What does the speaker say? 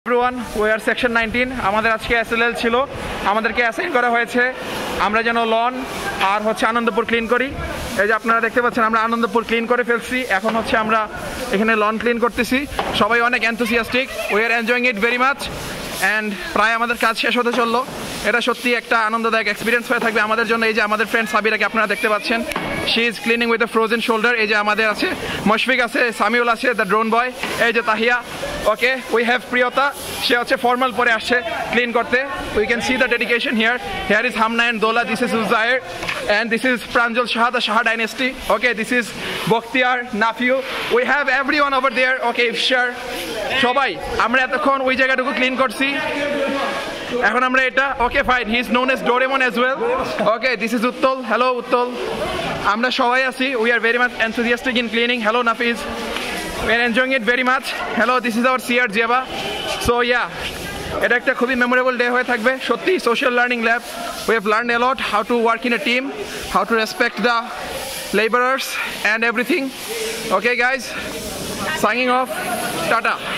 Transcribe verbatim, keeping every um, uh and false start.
everyone, we are section nineteen. আমাদের আজকে S L L ছিল, আমাদেরকে অ্যাসাইন করা হয়েছে আমরা যেন লন আর হচ্ছে আনন্দপুর ক্লিন করি। এই যে আপনারা দেখতে পাচ্ছেন আমরা আনন্দপুর ক্লিন করে ফেলছি, এখন হচ্ছে আমরা এখানে লন ক্লিন করতেছি। সবাই অনেক enthusiastic, we are enjoying it very much and প্রায় আমাদের কাজ শেষ হতে চললো। এটা সত্যি একটা আনন্দদায়ক এক্সপিরিয়েন্স হয়ে থাকবে আমাদের জন্য। এই যে আমাদের ফ্রেন্ড সাবিরাকে আপনারা দেখতে পাচ্ছেন, she is cleaning with a frozen shoulder. এই যে আমাদের আছে মুশফিক আছে, সামিউল আছে, দ্য ড্রোন বয়, এই যে Tahiya. Okay, we have Priyota, সে হচ্ছে ফর্মাল পরে আসছে ক্লিন করতে। We can see the dedication here. Here is Hamna and Dola, this is Uzair and this is Pranjal Shah, the Shah dynasty. Okay, this is Bakhtiyar Nafiu. We have everyone over there. Okay, Ifshar, সবাই আমরা এতক্ষণ ওই জায়গাটুকু ক্লিন করছি। এখন আমরা এটা okay fine, he is known as Doraemon as well. Okay, this is Uttal. Hello Uttal, আমরা সবাই আছি। We are very much enthusiastic in cleaning. Hello Nafiz, we are enjoying it very much. Hello, this is our CR Zeba. So yeah, এটা একটা খুবই memorable day হয়ে থাকবে সত্যি। Social learning lab, we have learn a lot, how to work in a team, how to respect the laborers and everything. Okay guys, signing off, tata.